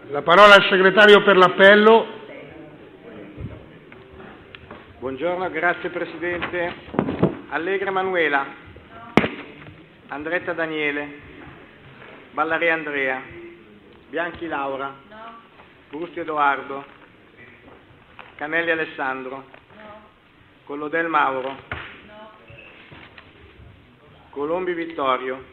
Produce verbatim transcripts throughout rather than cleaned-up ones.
La parola al segretario per l'appello. Buongiorno, grazie Presidente. Allegra Manuela. Andretta Daniele. Ballare Andrea. Bianchi Laura. Brusti Edoardo. Canelli Alessandro. Collodel Mauro. Colombi Vittorio.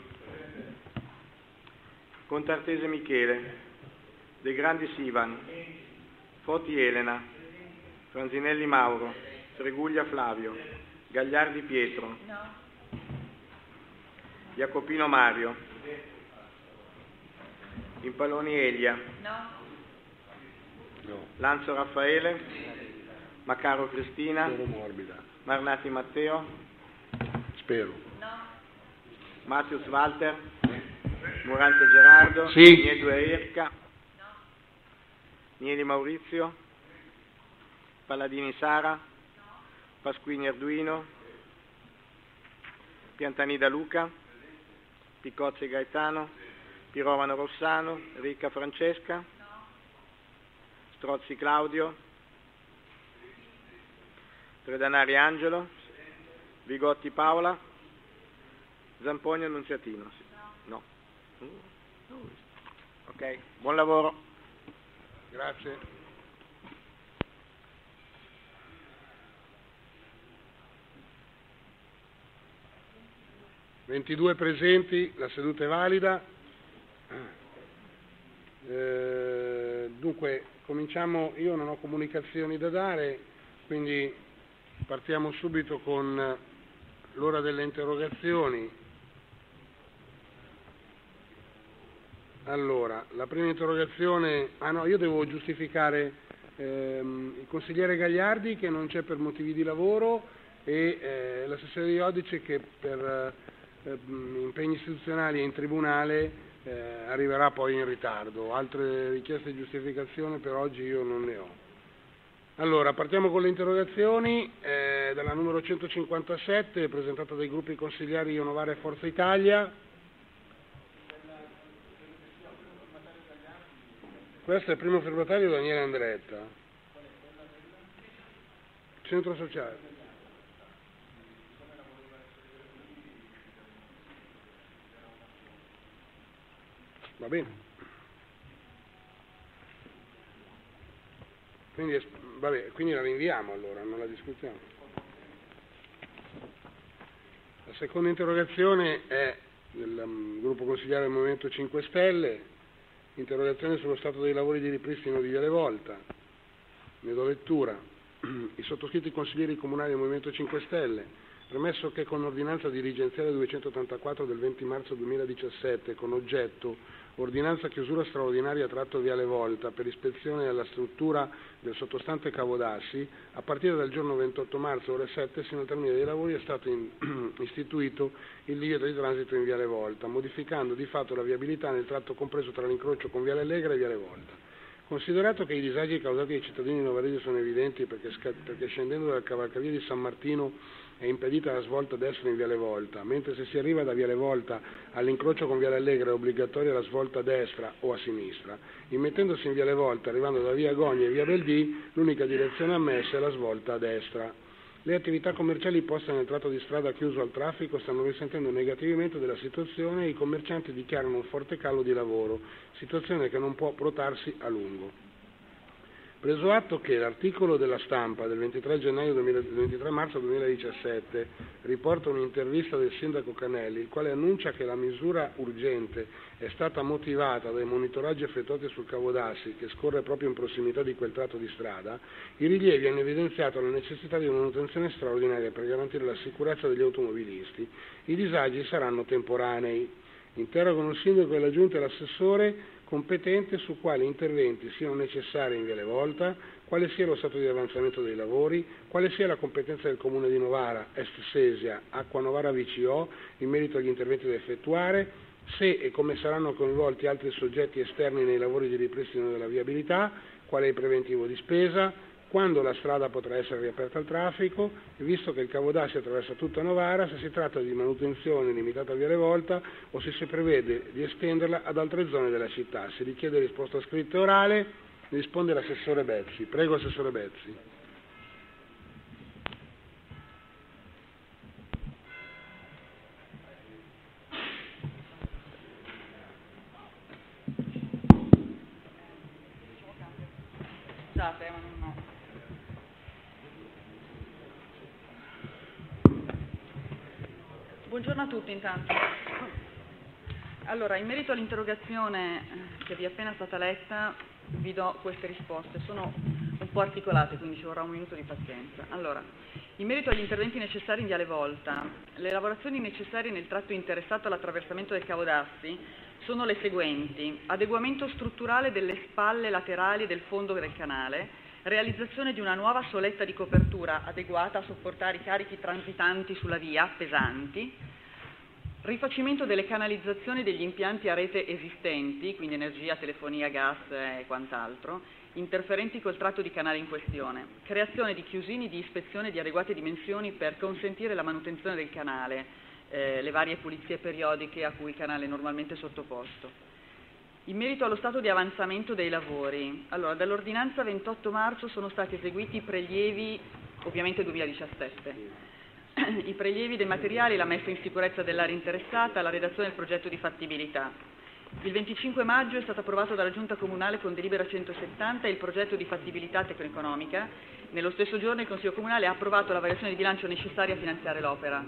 Contartese Michele. De Grandis Ivan. Foti Elena. Franzinelli Mauro. Treguglia Flavio. Gagliardi Pietro. Jacopino Mario. Impalloni Elia. Lanzo Raffaele. Macaro Cristina. Marnati Matteo. Spero. Matius Walter. Morante Gerardo. Sì. Niedu Erca. Nieli Maurizio. Palladini Sara. Pasquini Arduino. Piantanida Luca. Picozzi Gaetano. Pirovano Rossano. Ricca Francesca. Strozzi Claudio. Tredanari Angelo. Vigotti Paola. Zampogno Annunziatino. No. Ok, buon lavoro. Grazie. ventidue presenti, la seduta è valida. Eh, dunque, cominciamo, io non ho comunicazioni da dare, quindi partiamo subito con l'ora delle interrogazioni. Allora, la prima interrogazione, ah no, io devo giustificare ehm, il consigliere Gagliardi che non c'è per motivi di lavoro e eh, l'assessore di Iodice che per eh, impegni istituzionali e in tribunale eh, arriverà poi in ritardo. Altre richieste di giustificazione per oggi io non ne ho. Allora, partiamo con le interrogazioni, eh, dalla numero centocinquantasette, presentata dai gruppi consigliari Ionovara e Forza Italia. Questo è il primo firmatario Daniele Andretta. Centro sociale. Va bene. Quindi, vabbè, quindi la rinviamo allora, non la discutiamo. La seconda interrogazione è del um, gruppo consigliare del Movimento cinque Stelle. Interrogazione sullo stato dei lavori di ripristino di Viale Volta. Ne do lettura. I sottoscritti consiglieri comunali del Movimento cinque Stelle, premesso che con ordinanza dirigenziale duecentottantaquattro del venti marzo duemiladiciassette, con oggetto ordinanza chiusura straordinaria tratto Viale Volta per ispezione alla struttura del sottostante Cavodassi, a partire dal giorno ventotto marzo ore sette sino al termine dei lavori è stato in, istituito il divieto di transito in Viale Volta, modificando di fatto la viabilità nel tratto compreso tra l'incrocio con Viale Allegra e Viale Volta. Considerato che i disagi causati ai cittadini novaresi sono evidenti perché, perché scendendo dal cavalcavia di San Martino è impedita la svolta a destra in Viale Volta, mentre se si arriva da Viale Volta all'incrocio con Viale Allegra è obbligatoria la svolta a destra o a sinistra. Immettendosi in Viale Volta, arrivando da Via Gogni e Via Beldì, l'unica direzione ammessa è la svolta a destra. Le attività commerciali poste nel tratto di strada chiuso al traffico stanno risentendo negativamente della situazione e i commercianti dichiarano un forte calo di lavoro, situazione che non può protrarsi a lungo. Preso atto che l'articolo della Stampa del ventitré gennaio ventitré marzo duemiladiciassette riporta un'intervista del sindaco Canelli, il quale annuncia che la misura urgente è stata motivata dai monitoraggi effettuati sul Cavodassi, che scorre proprio in prossimità di quel tratto di strada, i rilievi hanno evidenziato la necessità di una manutenzione straordinaria per garantire la sicurezza degli automobilisti. I disagi saranno temporanei. Interrogano il sindaco e la giunta e l'assessore competente su quali interventi siano necessari in Viale Volta, quale sia lo stato di avanzamento dei lavori, quale sia la competenza del Comune di Novara, Est Sesia, Acqua Novara V C O, in merito agli interventi da effettuare, se e come saranno coinvolti altri soggetti esterni nei lavori di ripristino della viabilità, qual è il preventivo di spesa, quando la strada potrà essere riaperta al traffico e visto che il Cavo d'Assi attraversa tutta Novara, se si tratta di manutenzione limitata a Viale Volta o se si prevede di estenderla ad altre zone della città. Si richiede risposta scritta e orale, risponde l'assessore Bezzi. Prego, assessore Bezzi. Scusate, ma non ho. Buongiorno a tutti intanto. Allora, in merito all'interrogazione che vi è appena stata letta, vi do queste risposte. Sono un po' articolate, quindi ci vorrà un minuto di pazienza. Allora, in merito agli interventi necessari in Viale Volta, le lavorazioni necessarie nel tratto interessato all'attraversamento del Cavo d'Assi sono le seguenti: adeguamento strutturale delle spalle laterali del fondo del canale, realizzazione di una nuova soletta di copertura adeguata a sopportare i carichi transitanti sulla via pesanti, rifacimento delle canalizzazioni degli impianti a rete esistenti, quindi energia, telefonia, gas e quant'altro, interferenti col tratto di canale in questione, creazione di chiusini di ispezione di adeguate dimensioni per consentire la manutenzione del canale, eh, le varie pulizie periodiche a cui il canale è normalmente sottoposto. In merito allo stato di avanzamento dei lavori, allora, dall'ordinanza ventotto marzo sono stati eseguiti i prelievi, ovviamente duemiladiciassette, i prelievi dei materiali, la messa in sicurezza dell'area interessata, la redazione del progetto di fattibilità. Il venticinque maggio è stato approvato dalla Giunta Comunale con delibera centosettanta il progetto di fattibilità tecno-economica. Nello stesso giorno il Consiglio Comunale ha approvato la variazione di bilancio necessaria a finanziare l'opera.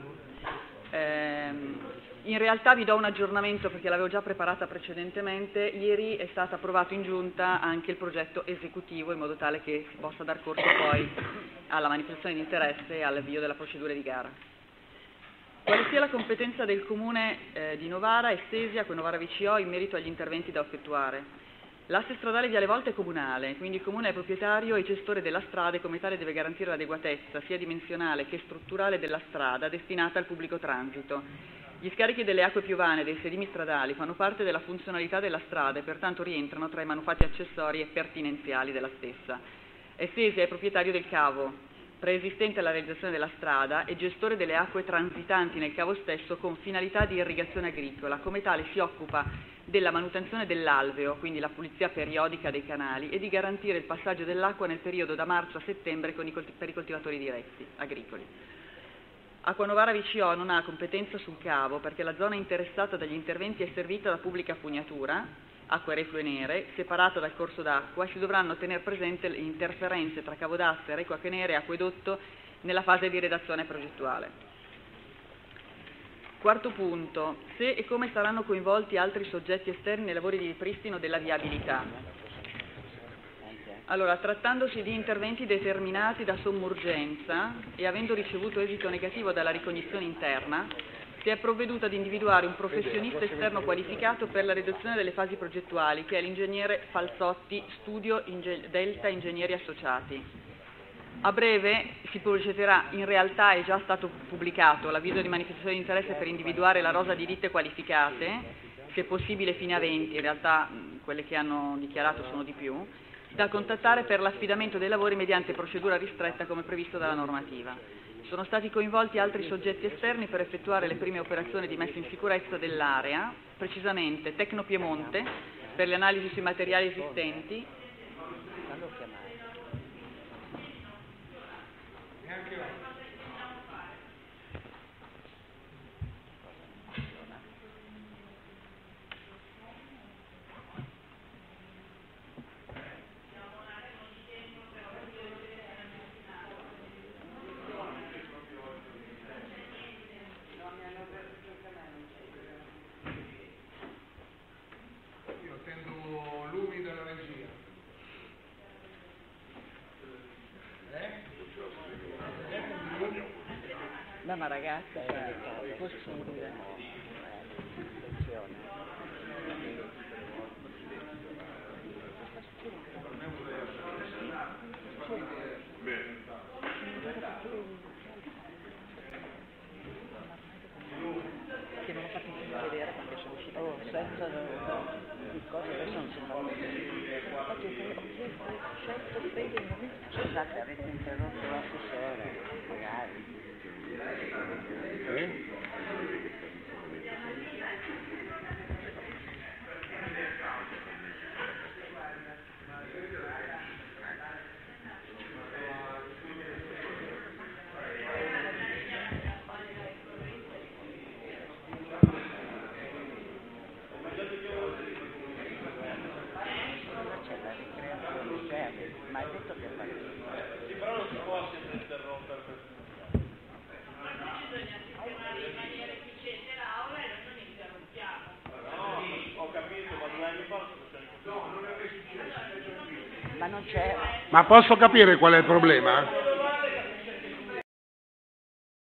Ehm, In realtà vi do un aggiornamento perché l'avevo già preparata precedentemente. Ieri è stato approvato in giunta anche il progetto esecutivo in modo tale che si possa dar corso poi alla manifestazione di interesse e all'avvio della procedura di gara. Quale sia la competenza del Comune eh, di Novara e Sesia con Novara V C O in merito agli interventi da effettuare? L'asse stradale Viale Volta è comunale, quindi il Comune è proprietario e gestore della strada e come tale deve garantire l'adeguatezza sia dimensionale che strutturale della strada destinata al pubblico transito. Gli scarichi delle acque piovane e dei sedimi stradali fanno parte della funzionalità della strada e pertanto rientrano tra i manufatti accessori e pertinenziali della stessa. Sesia è proprietario del cavo, preesistente alla realizzazione della strada e gestore delle acque transitanti nel cavo stesso con finalità di irrigazione agricola. Come tale si occupa della manutenzione dell'alveo, quindi la pulizia periodica dei canali, e di garantire il passaggio dell'acqua nel periodo da marzo a settembre con i colti- per i coltivatori diretti agricoli. Acqua Novara V C O non ha competenza sul cavo perché la zona interessata dagli interventi è servita da pubblica fognatura, acque reflue nere, separata dal corso d'acqua, e si dovranno tenere presente le interferenze tra cavo d'acqua, recue acque nere e acquedotto nella fase di redazione progettuale. Quarto punto, se e come saranno coinvolti altri soggetti esterni nei lavori di ripristino della viabilità. Allora, trattandosi di interventi determinati da somma urgenza e avendo ricevuto esito negativo dalla ricognizione interna, si è provveduto ad individuare un professionista esterno qualificato per la redazione delle fasi progettuali, che è l'ingegnere Falzotti, Studio Inge- Delta Ingegneri Associati. A breve si procederà, in realtà è già stato pubblicato l'avviso di manifestazione di interesse per individuare la rosa di ditte qualificate, se possibile fino a venti, in realtà quelle che hanno dichiarato sono di più, da contattare per l'affidamento dei lavori mediante procedura ristretta come previsto dalla normativa. Sono stati coinvolti altri soggetti esterni per effettuare le prime operazioni di messa in sicurezza dell'area, precisamente Tecno Piemonte per le analisi sui materiali esistenti, ma ma ragazzi, è possibile. Che non ho fatto vedere perché sono uscita oh, senza di cose adesso non si fa. Scusate, avete interrotto l'assessore, magari. Eh? C'è la ricreazione, cioè, ma hai detto che fa Sì, però non si può sempre interrompere. No, ho capito, ma due anni fa non si faceva così. ma non c'era. Ma posso capire qual è il problema?